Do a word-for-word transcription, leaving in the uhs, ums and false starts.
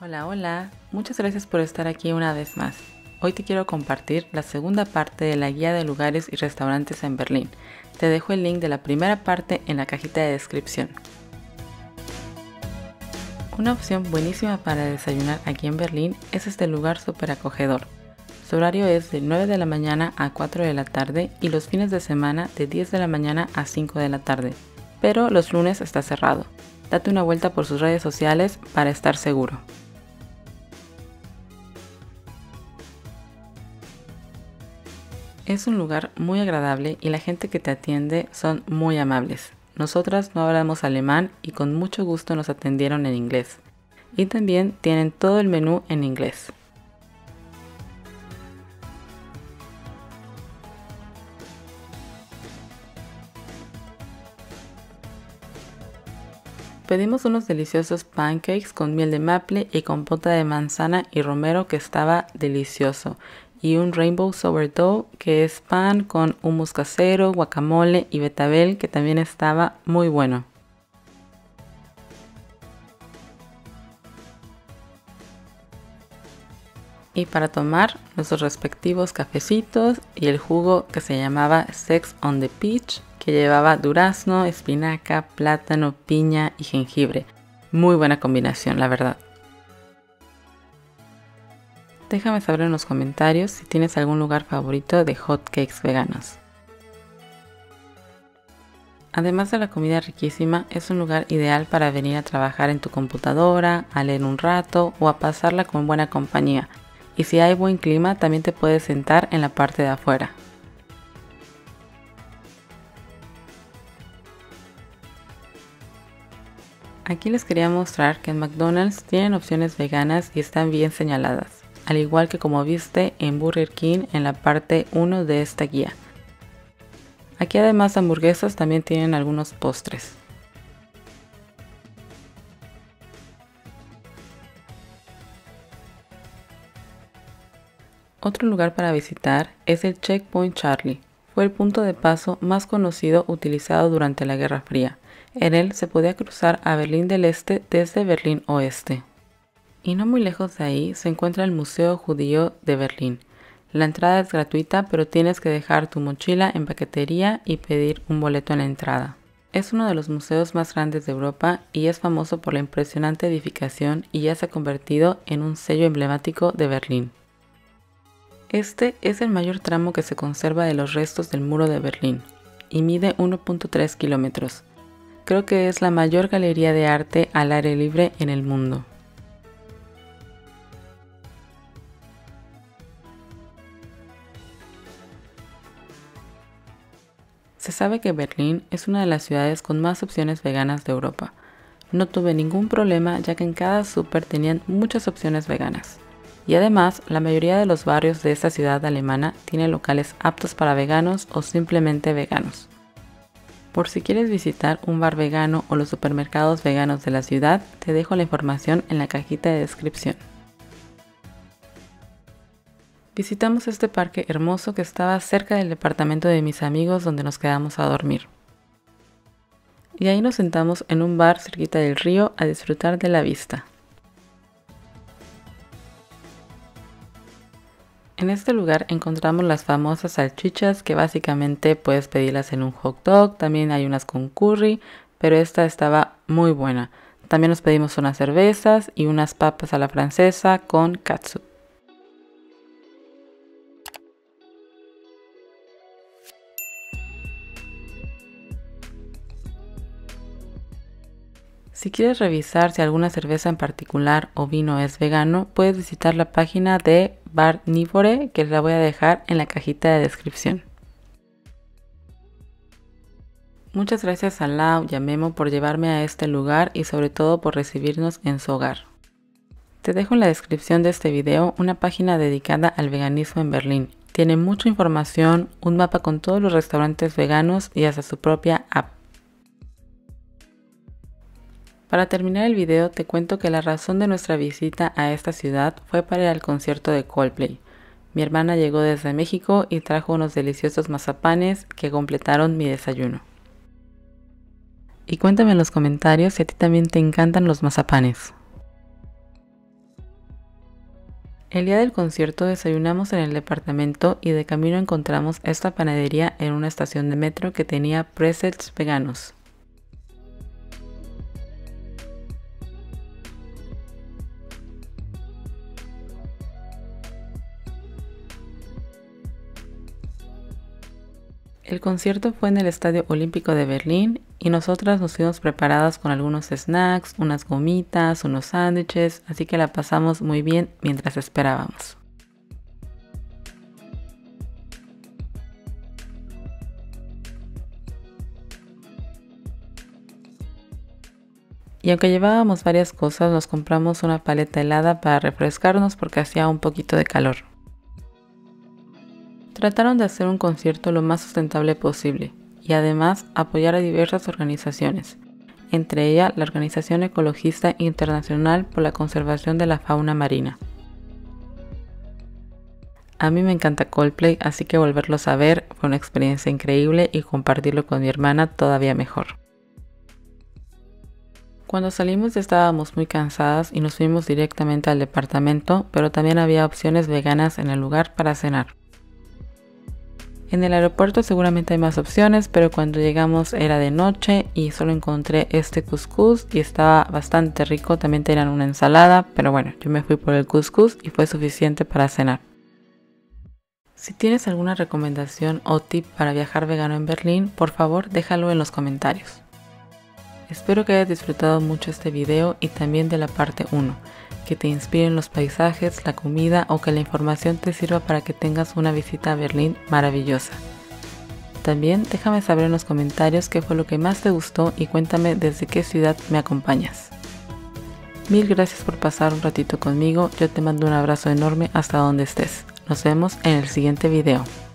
Hola, hola, muchas gracias por estar aquí una vez más. Hoy te quiero compartir la segunda parte de la guía de lugares y restaurantes en Berlín. Te dejo el link de la primera parte en la cajita de descripción. Una opción buenísima para desayunar aquí en Berlín es este lugar súper acogedor. Su horario es de nueve de la mañana a cuatro de la tarde y los fines de semana de diez de la mañana a cinco de la tarde, pero los lunes está cerrado. Date una vuelta por sus redes sociales para estar seguro. Es un lugar muy agradable y la gente que te atiende son muy amables. Nosotras no hablamos alemán y con mucho gusto nos atendieron en inglés. Y también tienen todo el menú en inglés. Pedimos unos deliciosos pancakes con miel de maple y compota de manzana y romero que estaba delicioso. Y un rainbow sourdough que es pan con hummus casero, guacamole y betabel que también estaba muy bueno. Y para tomar nuestros respectivos cafecitos y el jugo que se llamaba Sex on the Beach, que llevaba durazno, espinaca, plátano, piña y jengibre. Muy buena combinación, la verdad. Déjame saber en los comentarios si tienes algún lugar favorito de hotcakes veganos. Además de la comida riquísima, es un lugar ideal para venir a trabajar en tu computadora, a leer un rato o a pasarla con buena compañía. Y si hay buen clima, también te puedes sentar en la parte de afuera. Aquí les quería mostrar que en McDonald's tienen opciones veganas y están bien señaladas, al igual que como viste en Burger King en la parte uno de esta guía. Aquí además de hamburguesas también tienen algunos postres. Otro lugar para visitar es el Checkpoint Charlie. Fue el punto de paso más conocido utilizado durante la Guerra Fría. En él se podía cruzar a Berlín del Este desde Berlín Oeste. Y no muy lejos de ahí se encuentra el Museo Judío de Berlín. La entrada es gratuita, pero tienes que dejar tu mochila en paquetería y pedir un boleto en la entrada. Es uno de los museos más grandes de Europa y es famoso por la impresionante edificación y ya se ha convertido en un sello emblemático de Berlín. Este es el mayor tramo que se conserva de los restos del muro de Berlín y mide uno punto tres kilómetros. Creo que es la mayor galería de arte al aire libre en el mundo. Se sabe que Berlín es una de las ciudades con más opciones veganas de Europa. No tuve ningún problema ya que en cada súper tenían muchas opciones veganas. Y además, la mayoría de los barrios de esta ciudad alemana tiene locales aptos para veganos o simplemente veganos. Por si quieres visitar un bar vegano o los supermercados veganos de la ciudad, te dejo la información en la cajita de descripción. Visitamos este parque hermoso que estaba cerca del departamento de mis amigos donde nos quedamos a dormir. Y ahí nos sentamos en un bar cerquita del río a disfrutar de la vista. En este lugar encontramos las famosas salchichas que básicamente puedes pedirlas en un hot dog, también hay unas con curry, pero esta estaba muy buena. También nos pedimos unas cervezas y unas papas a la francesa con catsup. Si quieres revisar si alguna cerveza en particular o vino es vegano, puedes visitar la página de Barnivore, que la voy a dejar en la cajita de descripción. Muchas gracias a Lau y a Memo por llevarme a este lugar y sobre todo por recibirnos en su hogar. Te dejo en la descripción de este video una página dedicada al veganismo en Berlín. Tiene mucha información, un mapa con todos los restaurantes veganos y hasta su propia app. Para terminar el video te cuento que la razón de nuestra visita a esta ciudad fue para ir al concierto de Coldplay. Mi hermana llegó desde México y trajo unos deliciosos mazapanes que completaron mi desayuno. Y cuéntame en los comentarios si a ti también te encantan los mazapanes. El día del concierto desayunamos en el departamento y de camino encontramos esta panadería en una estación de metro que tenía pretzels veganos. El concierto fue en el Estadio Olímpico de Berlín y nosotras nos fuimos preparadas con algunos snacks, unas gomitas, unos sándwiches, así que la pasamos muy bien mientras esperábamos. Y aunque llevábamos varias cosas, nos compramos una paleta helada para refrescarnos porque hacía un poquito de calor. Trataron de hacer un concierto lo más sustentable posible y además apoyar a diversas organizaciones, entre ellas la Organización Ecologista Internacional por la Conservación de la Fauna Marina. A mí me encanta Coldplay, así que volverlos a ver fue una experiencia increíble y compartirlo con mi hermana todavía mejor. Cuando salimos estábamos muy cansadas y nos fuimos directamente al departamento, pero también había opciones veganas en el lugar para cenar. En el aeropuerto seguramente hay más opciones, pero cuando llegamos era de noche y solo encontré este couscous y estaba bastante rico. También tenían una ensalada, pero bueno, yo me fui por el couscous y fue suficiente para cenar. Si tienes alguna recomendación o tip para viajar vegano en Berlín, por favor déjalo en los comentarios. Espero que hayas disfrutado mucho este video y también de la parte uno. Que te inspiren los paisajes, la comida o que la información te sirva para que tengas una visita a Berlín maravillosa. También déjame saber en los comentarios qué fue lo que más te gustó y cuéntame desde qué ciudad me acompañas. Mil gracias por pasar un ratito conmigo, yo te mando un abrazo enorme hasta donde estés. Nos vemos en el siguiente video.